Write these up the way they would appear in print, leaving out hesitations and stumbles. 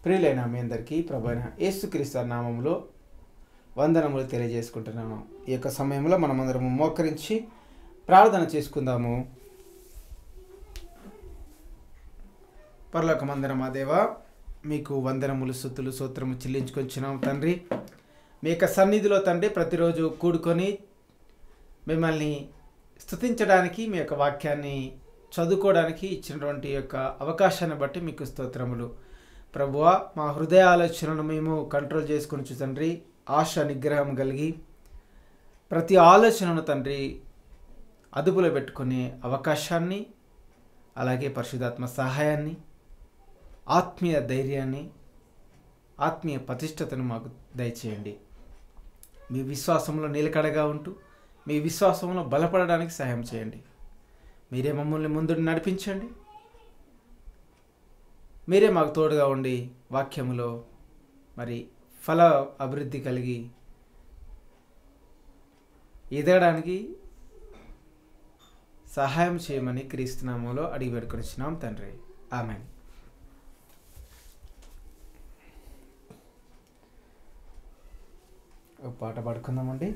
ప్రియులైన మీ అందరికీ ప్రభువైన యేసుక్రీస్తు నామములో వందనములు తెలియజేసుకుంటున్నాను. ఈ యొక్క సమయంలో మనమందరము మోకరించి ప్రార్థన చేసుకుందాము. పరలోకమందరం మా దేవా, మీకు వందనములు స్తుతులు స్తోత్రము చెల్లించుకొచ్చినాము తండ్రి. మీ యొక్క సన్నిధిలో తండ్రి ప్రతిరోజు కూడుకొని మిమ్మల్ని స్తుతించడానికి, మీ యొక్క వాక్యాన్ని చదువుకోవడానికి ఇచ్చినటువంటి యొక్క అవకాశాన్ని బట్టి మీకు స్తోత్రములు. ప్రభువా, మా హృదయ ఆలోచనను మేము కంట్రోల్ చేసుకుని తండ్రి, ఆశ నిగ్రహం కలిగి ప్రతి ఆలోచనను తండ్రి అదుపులో పెట్టుకునే అవకాశాన్ని, అలాగే పరిశుద్ధాత్మ సహాయాన్ని, ఆత్మీయ ధైర్యాన్ని, ఆత్మీయ ప్రతిష్టతను మాకు దయచేయండి. మీ విశ్వాసంలో నిలకడగా ఉంటూ మీ విశ్వాసంలో బలపడడానికి సహాయం చేయండి. మీరే మమ్మల్ని ముందు నడిపించండి. మీరే మాకు తోడుగా ఉండి వాక్యములో మరి ఫల అభివృద్ధి కలిగి ఎదగడానికి సహాయం చేయమని క్రీస్తు నామములో అడిగి పెట్టుకొనిచ్చినాం తండ్రి. ఆమేన్. ఒక పాట పాడుకుందామండి.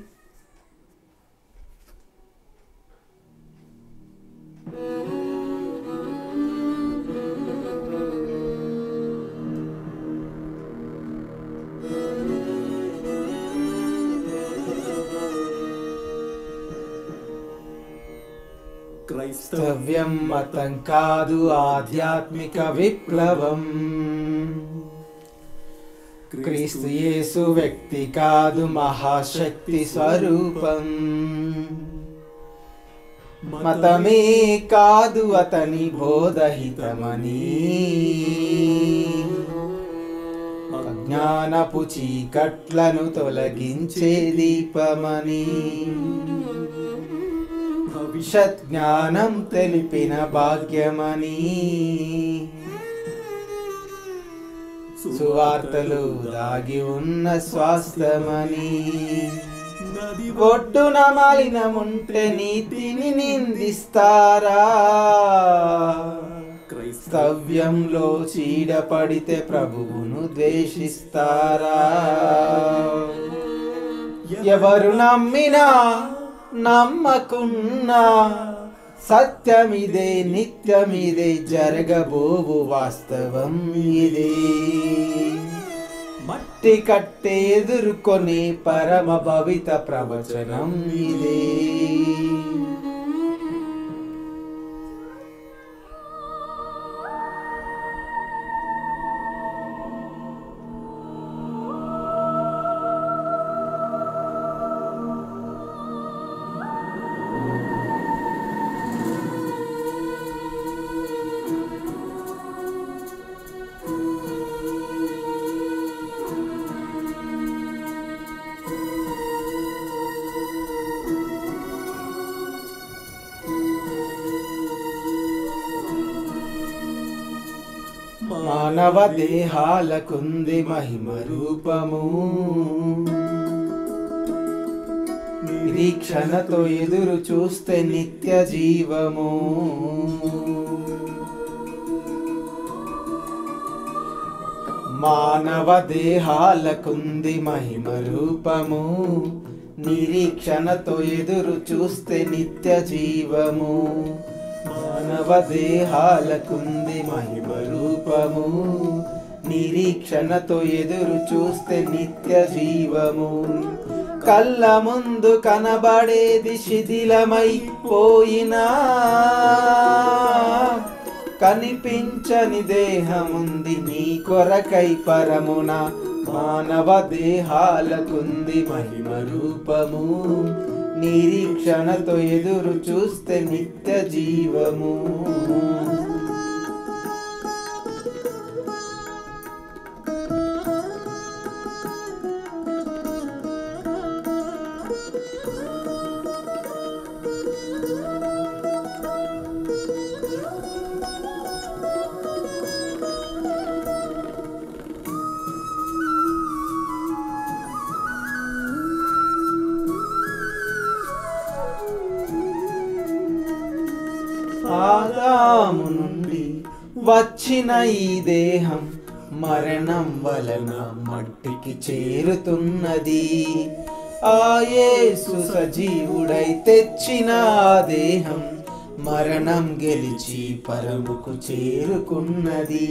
క్రైస్తవ్యం మతం కాదు, ఆధ్యాత్మిక విప్లవం. క్రీస్తు యేసు వ్యక్తి కాదు, మహాశక్తి స్వరూపం. మతమే కాదు అతని బోధహితమని, అజ్ఞానపు చీకట్లను తొలగించే దీపమని, భవిష్యత్ జ్ఞానం తెలిపిన భాగ్యమని, సువార్తలు దాగి ఉన్న స్వాస్థ్యమని, ఒడ్డున మలినముంటే నీతిని నిందిస్తారా, క్రైస్తవ్యంలో చీడపడితే ప్రభువును ద్వేషిస్తారా. ఎవరు నమ్మినా నమ్మకున్నా సత్యమిదే, నిత్యమిదే, జరగబోవు వాస్తవం ఇదే. మట్టి కట్టే ఎదుర్కొని పరమ భవిత ప్రవచనం ఇదే. మానవ దేహాలకుంది మహిమ రూపము, నిరీక్షణతో ఎదురు చూస్తే నిత్య జీవము. మానవ దేహాలకుంది మహిమ రూపము, నిరీక్షణతో ఎదురు చూస్తే నిత్య జీవము. మానవ దేహాలకుంది మహిమ రూపము, నిరీక్షణతో ఎదురు చూస్తే నిత్య జీవము. కళ్ళ ముందు కనబడేది శిథిలమైపోయినా, కనిపించని దేహముంది నీ కొరకై పరమున. మానవ దేహాలకుంది మహిమ రూపము, నిరీక్షణతో ఎదురు చూస్తే నిత్య జీవము. ఆదాము నుండి వచ్చిన ఈ దేహం మరణం వలన మట్టికి చేరుతున్నది. ఆ యేసు సజీవుడై తెచ్చిన దేహం మరణం గెలిచి పరముకు చేరుకున్నది.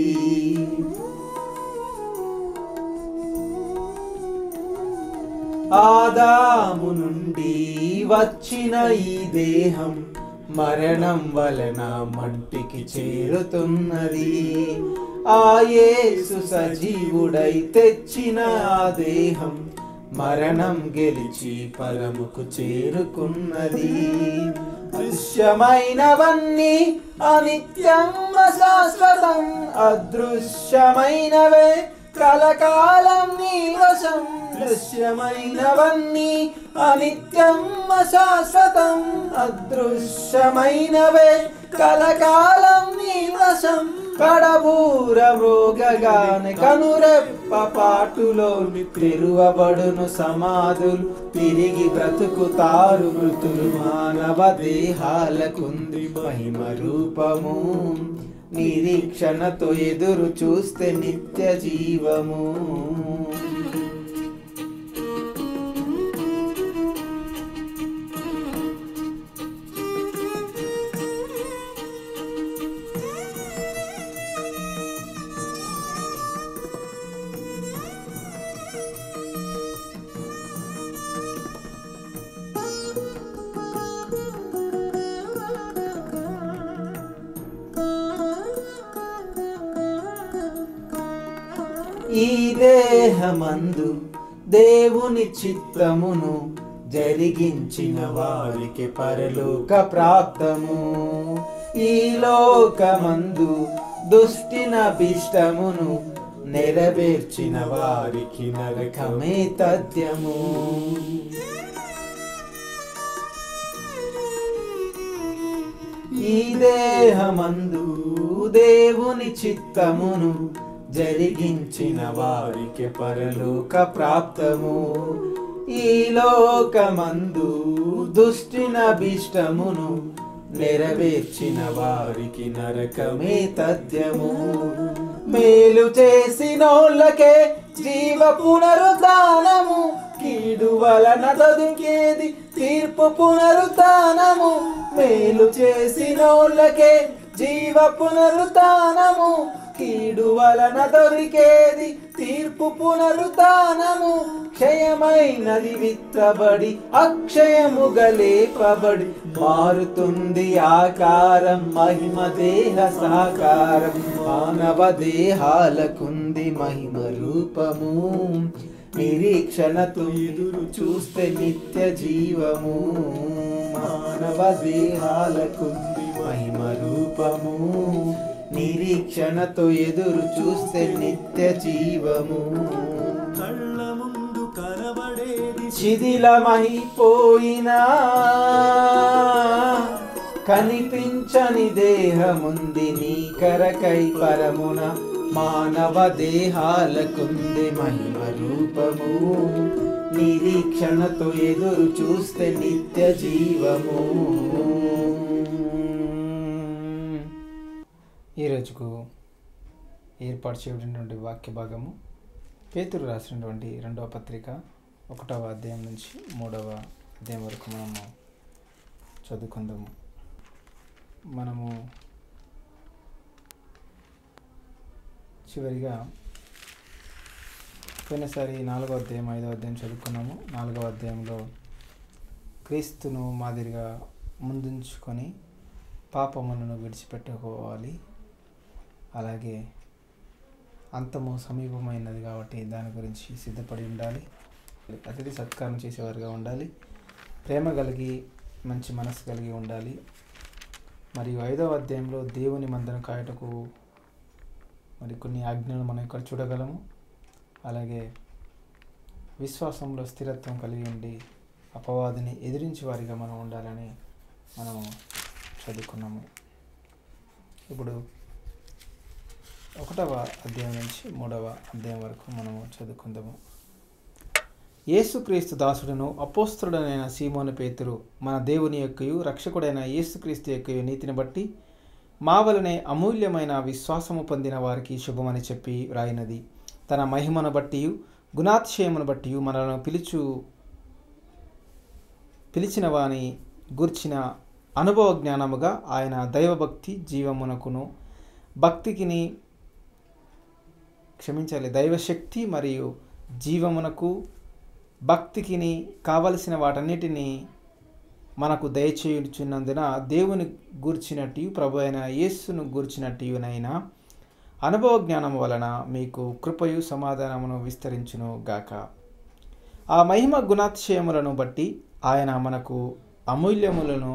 ఆదాము నుండి వచ్చిన ఈ దేహం మరణం వలన మట్టికి చేరుతున్నది. ఆ యేసు సజీవుడై తెచ్చిన ఆ దేహం మరణం గెలిచి పరముకు చేరుకున్నది. దృశ్యమైనవన్నీ అనిత్యం అశాశ్వతం, అదృశ్యమైనవే కలకాలం నీ వశం. దృశ్యమైనవన్నీ అనిత్యం అశాశ్వతం, అదృశ్యమైనవే కలకాలం నీ వశం. కడబూర మ్రోగగానే కనురెప్ప పాటులోని తెరువబడును సమాధులు, తిరిగి బ్రతుకుతారు మృతులు. మానవ దేహాలకుంది మహిమ రూపము, నిరీక్షణతో ఎదురు చూస్తే నిత్య జీవము. ఈ దేహమందు దేవుని చిత్తమును జరిగించిన వారికి పరలోక ప్రాప్తము. ఈ లోకమందు దుష్టినభిష్టమును నెరవేర్చిన వారికి నరకమే తథ్యము. ఈ దేహమందు దేవుని చిత్తమును జరిగించిన వారికి పరలోక ప్రాప్తము. ఈ లోకమందు దుష్టినభిష్టమును నెరవేర్చిన వారికి నరకమే తథ్యము. మేలు చేసినోళ్ళకే జీవ పునరుద్ధానము, కీడు వలన దొరికేది తీర్పు పునరుద్ధానము. మేలు చేసినోళ్ళకే జీవ పునరుద్ధానము, కీడు వలన దొరికేది తీర్పు పునరుద్ధానము. క్షయమైనది విత్తబడి అక్షయముగా లేపబడి మారుతుంది ఆకారం, మహిమ దేహ సాకారం. మానవ దేహాలకుంది మహిమ రూపము, నిరీక్షణతో ఎదురు చూస్తే నిత్య జీవము. మానవ దేహాలకుంది మహిమ రూపము, నిరీక్షణతో ఎదురు చూస్తే నిత్య జీవము. కళ్ళ ముందు కనబడేది శిథిలమైపోయినా కనిపించని దేహముంది నీ కరకై పరమున. మానవ దేహాలకుంది మహిమ రూపము, నిరీక్షణతో ఎదురు చూస్తే నిత్య జీవము. ఈరోజుకు ఏర్పాటు చేయబడినటువంటి వాక్య భాగము పేతురు రాసినటువంటి 2వ పత్రిక 1వ అధ్యాయం నుంచి 3వ అధ్యాయం వరకు మనము చదువుకుందాము. మనము చివరిగా పోయినసారి 4వ అధ్యాయం 5వ అధ్యాయం చదువుకున్నాము. 4వ అధ్యాయంలో క్రీస్తును మాదిరిగా ముందుంచుకొని పాపములను విడిచిపెట్టుకోవాలి, అలాగే అంతము సమీపమైనది కాబట్టి దాని గురించి సిద్ధపడి ఉండాలి, అతిథి సత్కారం చేసేవారుగా ఉండాలి, ప్రేమ కలిగి మంచి మనసు కలిగి ఉండాలి. మరియు 5వ అధ్యాయంలో దేవుని మందను కాయటకు మరి కొన్ని ఆజ్ఞలు మనం ఇక్కడ చూడగలము. అలాగే విశ్వాసంలో స్థిరత్వం కలిగి ఉండి అపవాదిని ఎదిరించి వారిగా మనం ఉండాలని మనము చదువుకున్నాము. ఇప్పుడు 1వ అధ్యాయం నుంచి 3వ అధ్యాయం వరకు మనము చదువుకుందాము. యేసుక్రీస్తు దాసుడును అపోస్తలుడైన సీమోను పేతురు మన దేవుని యొక్కయు రక్షకుడైన యేసుక్రీస్తు యొక్కయు నీతిని బట్టి మా వలనే అమూల్యమైన విశ్వాసము పొందిన వారికి శుభమని చెప్పి వ్రాయినది. తన మహిమను బట్టి గుణాతిశయమును బట్టి మనలను పిలిచిన వాని గూర్చిన అనుభవ జ్ఞానముగా ఆయన దైవభక్తి జీవమునకును భక్తికిని దైవశక్తి మరియు జీవమునకు భక్తికిని కావలసిన వాటన్నిటినీ మనకు దయచేయుచున్నందున దేవుని గూర్చినట్టు ప్రభు అయిన యేసును గూర్చినట్టునైనా అనుభవ జ్ఞానము వలన మీకు కృపయు సమాధానమును విస్తరించును గాక. ఆ మహిమ గుణాతిశయములను బట్టి ఆయన మనకు అమూల్యములను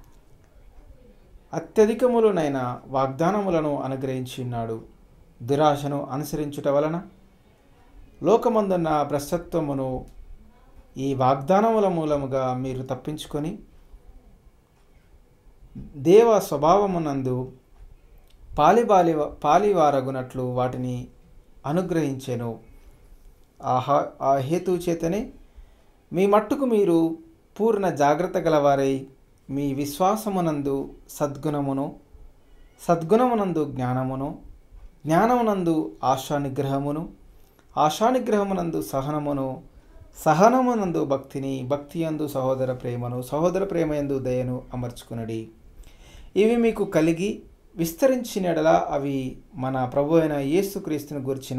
అత్యధికములనైన వాగ్దానములను అనుగ్రహించున్నాడు. దురాశను అనుసరించుట వలన లోకమందున్న భ్రష్టత్వమును ఈ వాగ్దానముల మూలముగా మీరు తప్పించుకొని దేవ స్వభావమునందు పాలివారగునట్లు వాటిని అనుగ్రహించెను. ఆ హేతు చేతనే మీ మట్టుకు మీరు పూర్ణ జాగ్రత్త గలవారై మీ విశ్వాసమునందు సద్గుణమునందు జ్ఞానమునందు ఆశానిగ్రహమును, ఆశానిగ్రహమునందు సహనమునందు భక్తియందు సహోదర ప్రేమయందు దయను అమర్చుకునడి. ఇవి మీకు కలిగి విస్తరించినడలా అవి మన ప్రభు అయిన యేసుక్రీస్తును గూర్చిన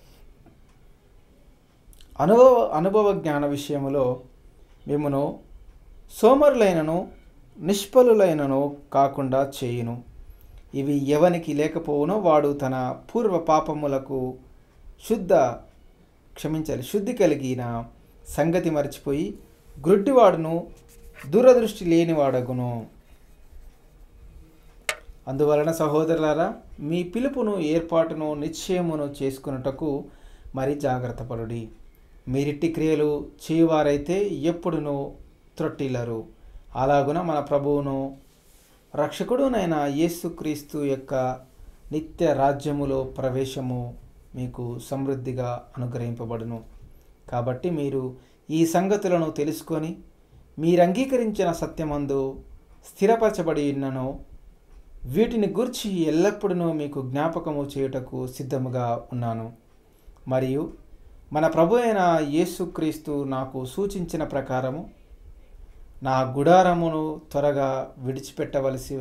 అనుభవ జ్ఞాన విషయములో మిమ్మును సోమరులైనను నిష్ఫలులైనను కాకుండా చేయును. ఇవి ఎవనికి లేకపోవునో వాడు తన పూర్వ పాపములకు శుద్ధి కలిగిన సంగతి మర్చిపోయి గ్రుడ్డివాడును దూరదృష్టి లేనివాడగును. అందువలన సహోదరులారా, మీ పిలుపును ఏర్పాటును నిశ్చయమును చేసుకున్నటకు మరి జాగ్రత్త పడుడి. మీరిట్టి క్రియలు చేయువారైతే ఎప్పుడునూ త్రొట్టిల్లరు. అలాగున మన ప్రభువును రక్షకుడునైన యేసుక్రీస్తు యొక్క నిత్య రాజ్యములో ప్రవేశము మీకు సమృద్ధిగా అనుగ్రహింపబడును. కాబట్టి మీరు ఈ సంగతులను తెలుసుకొని మీరు అంగీకరించిన సత్యమందు స్థిరపరచబడి ఉన్నను వీటిని గూర్చి ఎల్లప్పుడూ మీకు జ్ఞాపకము చేయుటకు సిద్ధముగా ఉన్నాను. మరియు మన ప్రభు అయిన యేసుక్రీస్తు నాకు సూచించిన ప్రకారము నా గుడారమును త్వరగా విడిచిపెట్టవలసి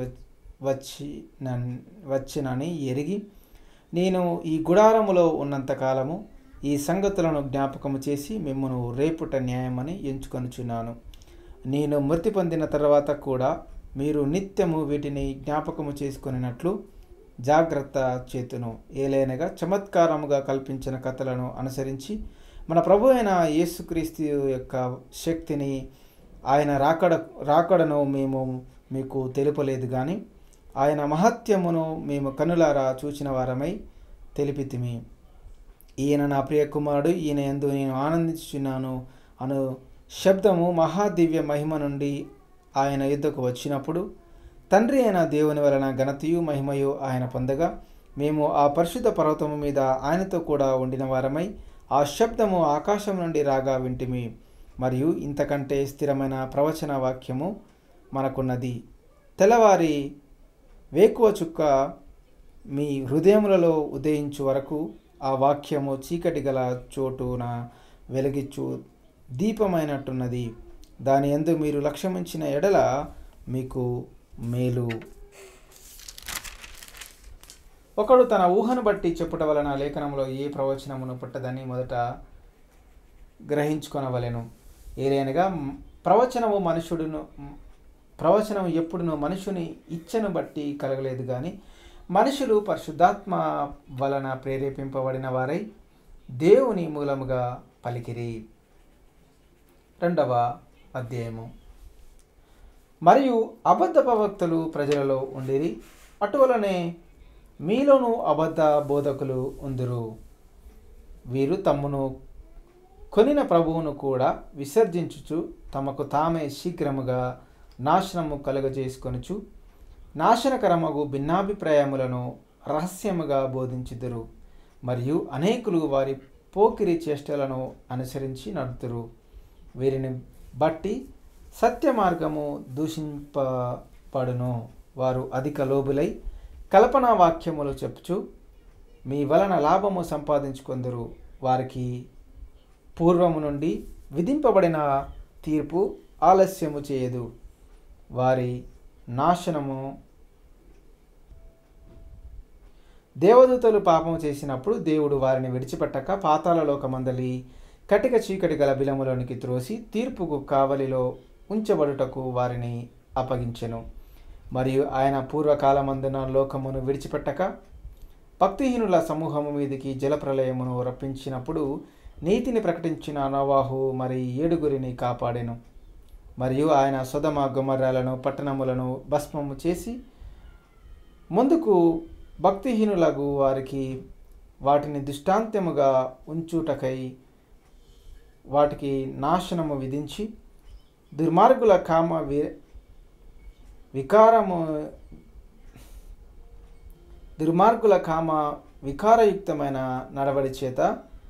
వచ్చినని ఎరిగి నేను ఈ గుడారములో ఉన్నంతకాలము ఈ సంగతులను జ్ఞాపకము చేసి మిమ్మును రేపుట న్యాయమని ఎంచుకొనుచున్నాను. నేను మృతి పొందిన తర్వాత కూడా మీరు నిత్యము వీటిని జ్ఞాపకము చేసుకున్నట్లు జాగ్రత్త చేతును. ఏలైనగా చమత్కారముగా కల్పించిన కథలను అనుసరించి మన ప్రభు అయిన యేసుక్రీస్తు యొక్క శక్తిని ఆయన రాకడను మేము మీకు తెలుపలేదు కానీ ఆయన మహత్యమును మేము కనులారా చూచిన వారమై తెలిపితిమి. ఈయన నా ప్రియ కుమారుడు, ఈయన యందు నేను ఆనందించుచున్నాను అను శబ్దము మహాదివ్య మహిమ నుండి ఆయన యుద్ధకు వచ్చినప్పుడు తండ్రి అయిన దేవుని వలన ఘనతయు మహిమయు ఆయన పొందగా మేము ఆ పరిశుద్ధ పర్వతము మీద ఆయనతో కూడా ఉండిన వారమై ఆ శబ్దము ఆకాశం నుండి రాగా వింటిమి. మరియు ఇంతకంటే స్థిరమైన ప్రవచన వాక్యము మనకున్నది. తెల్లవారి వేకువ చుక్క మీ హృదయములలో ఉదయించు వరకు ఆ వాక్యము చీకటి గల చోటున వెలిగించు దీపమైనట్టున్నది. దాని యందు మీరు లక్ష్యమించిన ఎడల మీకు మేలు. ఒకడు తన ఊహను బట్టి చెప్పుట వలన లేఖనంలో ఏ ప్రవచనమును పుట్టదని మొదట గ్రహించుకొనవలెను. ఏలైనగా ప్రవచనము ఎప్పుడును మనుషుని ఇచ్చను బట్టి కలగలేదు కానీ మనుషులు పరిశుద్ధాత్మ వలన ప్రేరేపింపబడిన వారై దేవుని మూలముగా పలికిరి. 2వ అధ్యాయము. మరియు అబద్ధ ప్రవక్తలు ప్రజలలో ఉండిరి, అటువలనే మీలోనూ అబద్ధ బోధకులు ఉందురు. వీరు తమ్మును కొనిన ప్రభువును కూడా విసర్జించుచు తమకు తామే శీఘ్రముగా నాశనము కలుగజేసుకొనుచు నాశనకరమగు భిన్నాభిప్రాయములను రహస్యముగా బోధించుదురు. మరియు అనేకులు వారి పోకిరి చేష్టలను అనుసరించి నడుతురు. వీరిని బట్టి సత్య మార్గము దూషింపబడును. వారు అధిక లోబులై కల్పనా వాక్యములు చెప్పుచు మీ వలన లాభము సంపాదించుకొందురు. వారికి పూర్వము నుండి విధింపబడిన తీర్పు ఆలస్యము చేయదు. వారి నాశనము. దేవదూతలు పాపము చేసినప్పుడు దేవుడు వారిని విడిచిపెట్టక పాతాళ లోకమందలి కటిక చీకటి గల బిలములోనికి త్రోసి తీర్పుకు కావలిలో ఉంచబడుటకు వారిని అప్పగించెను. మరియు ఆయన పూర్వకాలమందున లోకమును విడిచిపెట్టక భక్తిహీనుల సమూహము మీదికి జలప్రలయమును రప్పించినప్పుడు నీతిని ప్రకటించిన నోవాహు మరి 7 కాపాడెను. మరియు ఆయన సొదొమ గొమొర్రాలను పట్టణములను భస్మము చేసి ముందుకు భక్తిహీనులకు వారికి వాటిని దృష్టాంతముగా ఉంచుటకై వాటికి నాశనము విధించి దుర్మార్గుల కామ వికారయుక్తమైన నడవడి చేత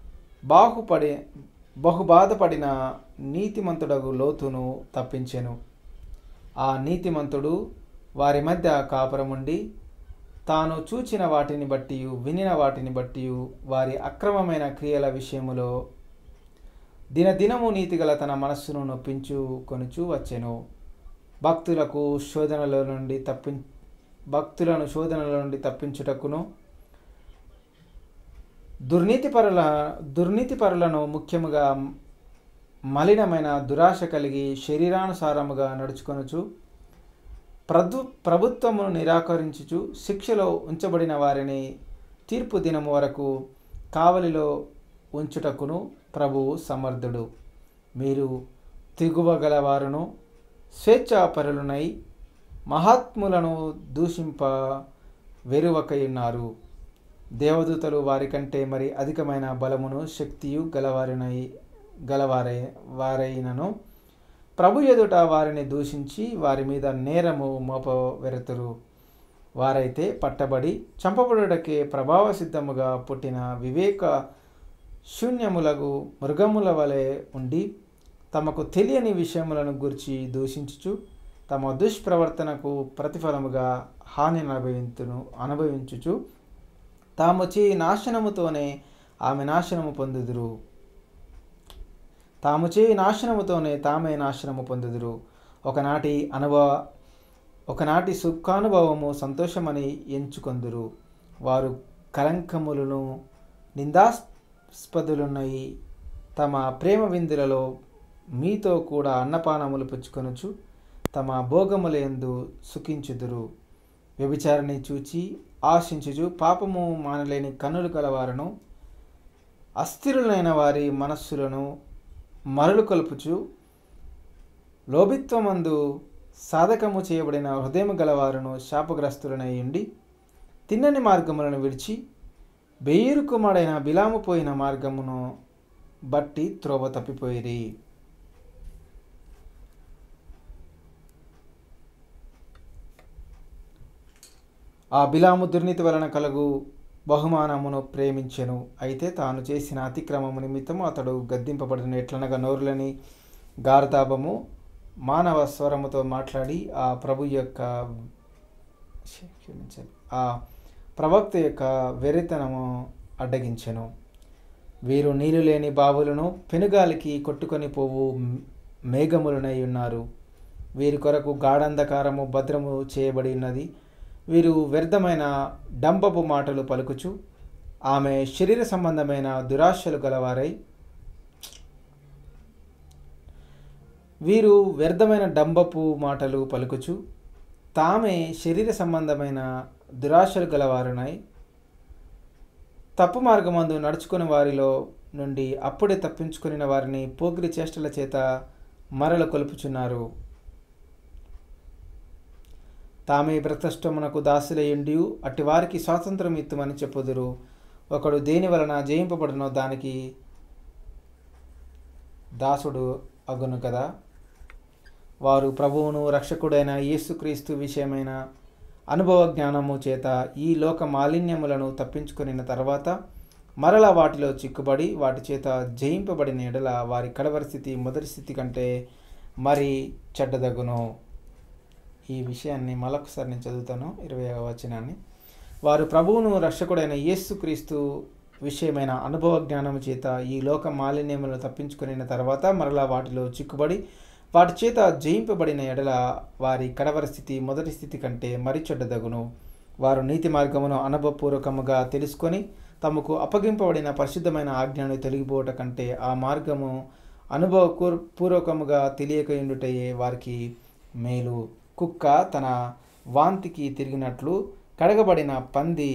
బహుబాధపడిన నీతిమంతుడగు లోతును తప్పించెను. ఆ నీతిమంతుడు వారి మధ్య కాపురముండి తాను చూచిన వాటిని బట్టి వినిన వాటిని బట్టి వారి అక్రమమైన క్రియల విషయములో దినదినము నీతిగల తన మనస్సును నొప్పించుకొనుచు వచ్చెను. భక్తులను శోధనల నుండి తప్పించుటకును దుర్నీతిపరులను ముఖ్యముగా మలినమైన దురాశ కలిగి శరీరానుసారముగా నడుచుకొనుచు ప్రభుత్వమును నిరాకరించుచు శిక్షలో ఉంచబడిన వారిని తీర్పు దినము వరకు కావలిలో ఉంచుటకును ప్రభువు సమర్థుడు. మీరు తెగువగలవారును స్వేచ్ఛాపరులనై మహాత్ములను దూషింప వెరువకయున్నారు. దేవదూతలు వారికంటే మరి అధికమైన బలమును శక్తియు గలవారైనను ప్రభు ఎదుట వారిని దూషించి వారి మీద నేరము మోపవెరుతురు. వారైతే పట్టబడి చంపబడుటకే ప్రభావ సిద్ధముగా పుట్టిన వివేక శూన్యములకు మృగముల వలె ఉండి తమకు తెలియని విషయములను గురించి దూషించుచు తమ దుష్ప్రవర్తనకు ప్రతిఫలముగా హాని అనుభవించుచు తాము చేయి నాశనముతోనే ఆమె నాశనము పొందుదురు. తామే నాశనము పొందుదురు. ఒకనాటి సుఖానుభవము సంతోషమని ఎంచుకొందురు. వారు కలంకములను నిందాస్పదులున్నై తమ ప్రేమ విందులలో మీతో కూడా అన్నపానములు పుచ్చుకొనుచు తమ భోగములందు సుఖించుదురు. వ్యభిచారిని చూచి ఆశించుచు పాపము మానలేని కన్నులు కలవారను అస్థిరులైన వారి మనస్సులను మరలు కొలుపుచు లోభిత్వమందు సాధకము చేయబడిన హృదయము గలవారును శాపగ్రస్తులనై ఉండి తిన్నని మార్గములను విడిచి బెయీరుకుమాడైన బిలాము పోయిన మార్గమును బట్టి త్రోవ తప్పిపోయిరి. ఆ బిలాము దుర్నీతి వలన కలుగు బహుమానమును ప్రేమించెను. అయితే తాను చేసిన అతిక్రమము నిమిత్తము అతడు గద్దింపబడిన ఎట్లనగా నోరులని గారతాపము మానవ స్వరముతో మాట్లాడి ఆ ప్రవక్త యొక్క వెర్రితనము అడ్డగించెను. వీరు నీరు లేని బావులను పెనుగాలికి కొట్టుకొని పోవు మేఘములనై ఉన్నారు. వీరి కొరకు గాఢంధకారము భద్రము చేయబడి ఉన్నది. వీరు వ్యర్థమైన డంబపు మాటలు పలుకుచు ఆమె శరీర సంబంధమైన దురాశలు గలవారై తామే శరీర సంబంధమైన దురాశలు గలవారునై తప్పు మార్గమందు నడుచుకుని వారిలో నుండి అప్పుడే తప్పించుకుని వారిని పోకిరి చేష్టల చేత మరల కొలుపుచున్నారు. తామే భ్రష్టమునకు దాసులయుండి అట్టి వారికి స్వాతంత్రం ఇత్తుమని చెప్పుదురు. ఒకడు దేని వలన జయింపబడునో దానికి దాసుడు అగును కదా. వారు ప్రభువును రక్షకుడైన యేసుక్రీస్తు విషయమైన అనుభవ జ్ఞానము చేత ఈ లోక మాలిన్యములను తప్పించుకుని తర్వాత మరలా వాటిలో చిక్కుబడి వాటి చేత జయింపబడిన ఎడల వారి కడవరి స్థితి మొదటి స్థితి కంటే మరి చెడ్డదగును. ఈ విషయాన్ని మరొకసారి నేను చదువుతాను. 20వ వచనాన్ని. వారు ప్రభువును రక్షకుడైన యేసుక్రీస్తు విషయమైన అనుభవ జ్ఞానము చేత ఈ లోక మాలిన్యములను తప్పించుకున్న తర్వాత మరలా వాటిలో చిక్కుబడి వాటి చేత జయింపబడిన ఎడల వారి కడవరి స్థితి మొదటి స్థితి కంటే మరి చెడ్డదగును. వారు నీతి మార్గమును అనుభవపూర్వకముగా తెలుసుకొని తమకు అప్పగింపబడిన పరిశుద్ధమైన ఆజ్ఞను తొలగిపోవట కంటే ఆ మార్గము అనుభవపూర్వకముగా తెలియకయుండుటయే వారికి మేలు. కుక్క తన వాంతికి తిరిగినట్లు కడగబడిన పంది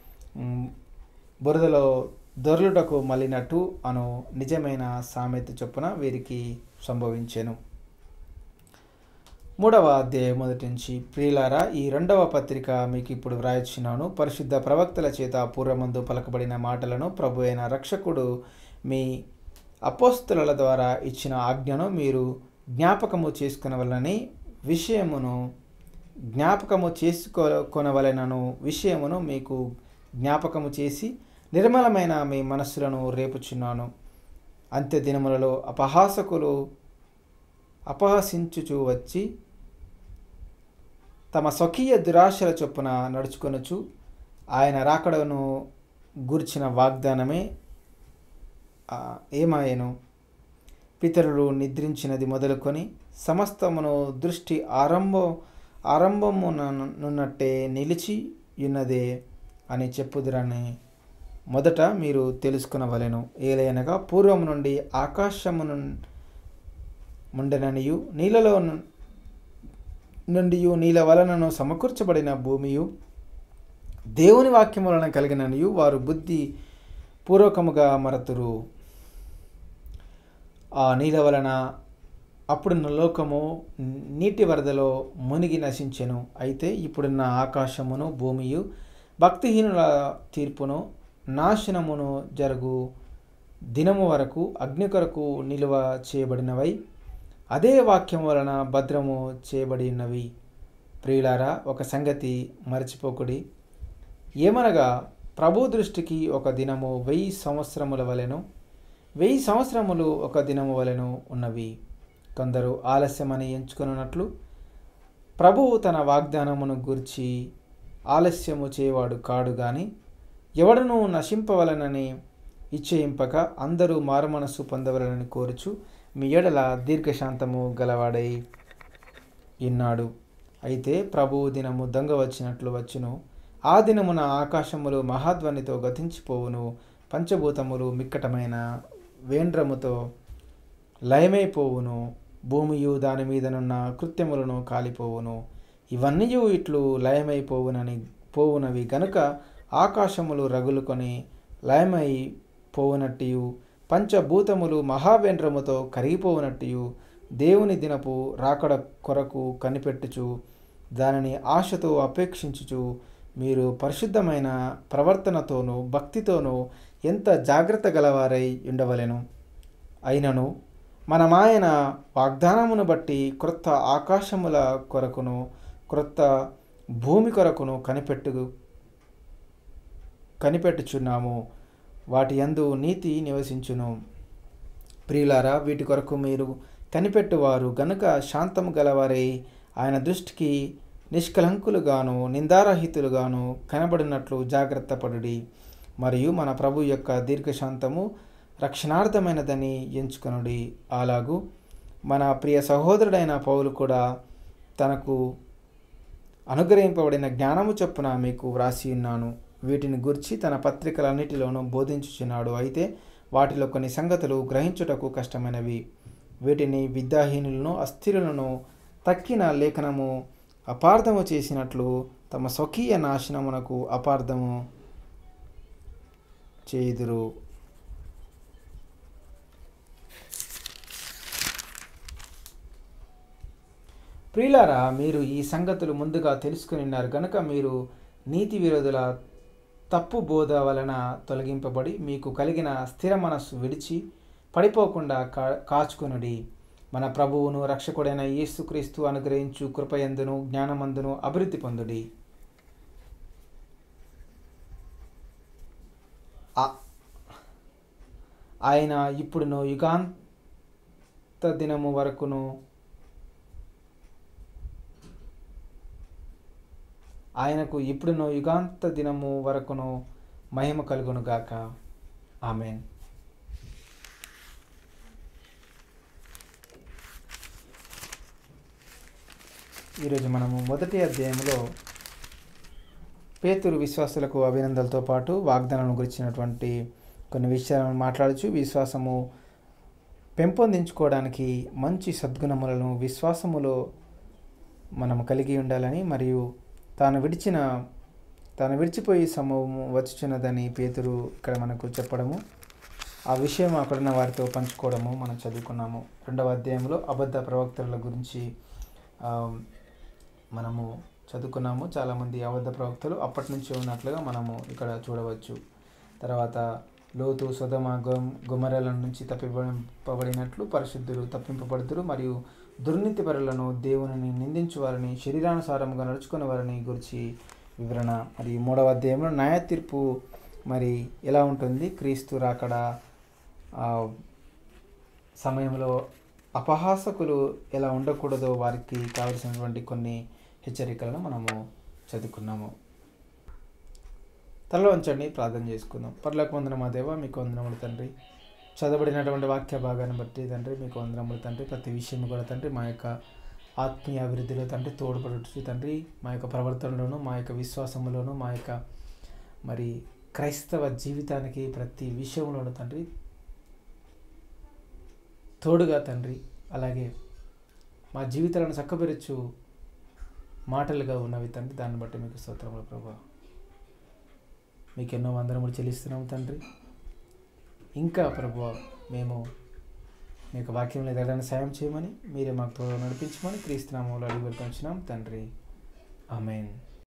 బురదలో దొర్లుటకు మళ్ళినట్టు అను నిజమైన సామెత చొప్పున వీరికి సంభవించెను. 3వ అధ్యాయం మొదటి నుంచి. ప్రియులారా, ఈ 2వ పత్రిక మీకు ఇప్పుడు వ్రాయచున్నాను. పరిశుద్ధ ప్రవక్తల చేత పూర్వమందు పలకబడిన మాటలను ప్రభు అయిన రక్షకుడు మీ అపోస్తలుల ద్వారా ఇచ్చిన ఆజ్ఞను మీరు జ్ఞాపకము చేసుకొనవలనని విషయమును మీకు జ్ఞాపకము చేసి నిర్మలమైన మీ మనస్సులను రేపుచున్నాను. అంత్య దినములలో అపహాసకులు అపహసించుచూ వచ్చి తమ స్వకీయ దురాశల చొప్పున నడుచుకొనుచు ఆయన రాకడను గూర్చిన వాగ్దానమే ఏమాయను. పితరులు నిద్రించినది మొదలుకొని సమస్తమును దృష్టి ఆరంభమునున్నట్టే నిలిచి ఉన్నదే అని చెప్పుదురని మొదట మీరు తెలుసుకునవలెను. ఏలయనగా పూర్వము నుండి ఆకాశమును ముండెననియు నీళ్ళలో నుండి నీళ్ళ వలనను సమకూర్చబడిన భూమియు దేవుని వాక్యము వలన కలిగిననియు వారు బుద్ధి పూర్వకముగా మరతురు. ఆ నీళ్ళ వలన అప్పుడున్న లోకము నీటి వరదలో మునిగి నశించెను. అయితే ఇప్పుడున్న ఆకాశమును భూమియు భక్తిహీనుల తీర్పును నాశనమును జరుగు దినము వరకు అగ్ని కొరకు నిలువ చేయబడినవై అదే వాక్యం వలన భద్రము చేయబడి ఉన్నవి. ప్రియులారా, ఒక సంగతి మరచిపోకుడి. ఏమనగా ప్రభు దృష్టికి ఒక దినము 1000 సంవత్సరముల వలెను 1000 సంవత్సరములు ఒక దినము వలెను ఉన్నవి. కొందరు ఆలస్యమని ఎంచుకున్నట్లు ప్రభువు తన వాగ్దానమును గూర్చి ఆలస్యము చేయవాడు కాడు గాని ఎవడనూ నశింపవలనని ఇచ్చేయింపక అందరూ మారుమనస్సు పొందవలనని కోరుచు మీ ఎడల దీర్ఘశాంతము గలవాడై ఉన్నాడు. అయితే ప్రభువు దినము దొంగ వచ్చినట్లు వచ్చును. ఆ దినమున ఆకాశములు మహాధ్వనితో గతించిపోవును, పంచభూతములు మిక్కటమైన వేండ్రముతో లయమైపోవును, భూమియు దాని మీదనున్న కృత్యములను కాలిపోవును. ఇవన్నీ ఇట్లు లయమైపోవునవి గనుక ఆకాశములు రగులుకొని లయమైపోవునట్టియు పంచభూతములు మహావేంద్రముతో కరిగిపోవునట్టియు దేవుని దినపు రాకడ కొరకు కనిపెట్టుచు దానిని ఆశతో అపేక్షించుచు మీరు పరిశుద్ధమైన ప్రవర్తనతోనూ భక్తితోనూ ఎంత జాగ్రత్త గలవారై ఉండవలెను. అయినను మనమాయన వాగ్దానమును బట్టి క్రొత్త ఆకాశముల కొరకును క్రొత్త భూమి కొరకును కనిపెట్టుచున్నాము. వాటి యందు నీతి నివసించును. ప్రియులారా, వీటి కొరకు మీరు కనిపెట్టువారు గనుక శాంతము గలవారై ఆయన దృష్టికి నిష్కలంకులుగాను నిందారహితులుగాను కనబడినట్లు జాగ్రత్త పడుడి. మరియు మన ప్రభు యొక్క దీర్ఘశాంతము రక్షణార్థమైనదని ఎంచుకొనుడి. అలాగూ మన ప్రియ సహోదరుడైన పౌలు కూడా తనకు అనుగ్రహింపబడిన జ్ఞానము చొప్పున మీకు వ్రాసి ఉన్నాను. వీటిని గురించి తన పత్రికలన్నిటిలోనూ బోధించుచున్నాడు. అయితే వాటిలో కొన్ని సంగతులు గ్రహించుటకు కష్టమైనవి. వీటిని విద్యాహీనులను అస్థిరులను తక్కిన లేఖనము అపార్థము చేసినట్లు తమ స్వకీయ నాశనమునకు అపార్థము చేయుదురు. ప్రియులారా, మీరు ఈ సంగతులు ముందుగా తెలుసుకుని ఉన్నారు గనుక మీరు నీతి విరోధుల తప్పు బోధ వలన తొలగింపబడి మీకు కలిగిన స్థిర మనస్సు విడిచి పడిపోకుండా కాచుకొనుడి. మన ప్రభువును రక్షకుడైన యేసుక్రీస్తు అనుగ్రహించు కృపయందును జ్ఞానమందును అభివృద్ధి పొందుడి. ఆయన ఇప్పుడును యుగాంత దినము వరకును ఆయనకు ఇప్పుడును యుగాంత దినము వరకును మహిమ కలుగును గాక. ఆమెన్. ఈరోజు మనము మొదటి అధ్యాయంలో పేతురు విశ్వాసులకు అభినందనలతో పాటు వాగ్దానం గురించినటువంటి కొన్ని విషయాలను మాట్లాడచ్చు. విశ్వాసము పెంపొందించుకోవడానికి మంచి సద్గుణములను విశ్వాసములో మనము కలిగి ఉండాలని, మరియు తాను విడిచిపోయి సమూహము వచ్చుచున్నదని పేతురు ఇక్కడ మనకు చెప్పడము, ఆ విషయం అక్కడున్న వారితో పంచుకోవడము మనం చదువుకున్నాము. 2వ అధ్యాయంలో అబద్ధ ప్రవక్తల గురించి మనము చదువుకున్నాము. చాలామంది అబద్ధ ప్రవక్తలు అప్పటి నుంచి ఉన్నట్లుగా మనము ఇక్కడ చూడవచ్చు. తర్వాత లోతు, సొదొమ, గొమొర్రాల నుంచి తప్పింపబడినట్లు పరిశుద్ధులు తప్పింపబడుదురు, మరియు దుర్నీతిపరులను, దేవునిని నిందించు వారిని, శరీరానుసారముగా నడుచుకునే వారిని గురించి వివరణ. మరి 3వ అధ్యాయంలో న్యాయ తీర్పు మరి ఎలా ఉంటుంది, క్రీస్తు రాకడ సమయంలో అపహాసకులు ఎలా ఉండకూడదో వారికి కావలసినటువంటి కొన్ని హెచ్చరికలను మనము చదువుకున్నాము. తలలో ఉంచండి, ప్రార్థన చేసుకుందాం. పరలోక వందనము మా దేవా, మీకు వందనములు తండ్రి. చదవబడినటువంటి వాక్య భాగాన్ని బట్టి తండ్రి మీకు వందనములు తండ్రి. ప్రతి విషయం కూడా తండ్రి మా యొక్క ఆత్మీయ అభివృద్ధిలో తండ్రి తోడ్పడుతూ తండ్రి, మా యొక్క ప్రవర్తనలోను, మా యొక్క విశ్వాసంలోను, మా యొక్క మరి క్రైస్తవ జీవితానికి ప్రతి విషయంలోనూ తండ్రి తోడుగా తండ్రి, అలాగే మా జీవితాలను చక్కబెరచు మాటలుగా ఉన్నవి తండ్రి. దాన్ని బట్టి మీకు స్తోత్రములు ప్రభువా. మీకు ఎన్నో వందనములు చెల్లిస్తున్నాము తండ్రి. ఇంకా ప్రభువా మేము మీ యొక్క వాక్యంలో ఎదగడానికి సాయం చేయమని, మీరే మాకు నడిపించమని క్రీస్తు నామములో అడిగి వేడుకొంచున్నాం తండ్రి. ఆమేన్.